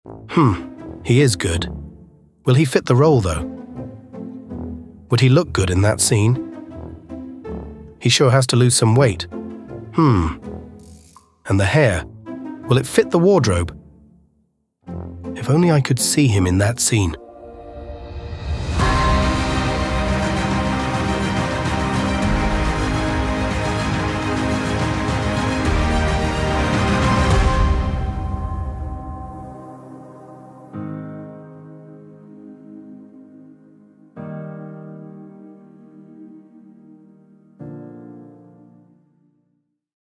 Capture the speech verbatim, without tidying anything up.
Hmm, he is good. Will he fit the role, though? Would he look good in that scene? He sure has to lose some weight. Hmm. And the hair, will it fit the wardrobe? If only I could see him in that scene.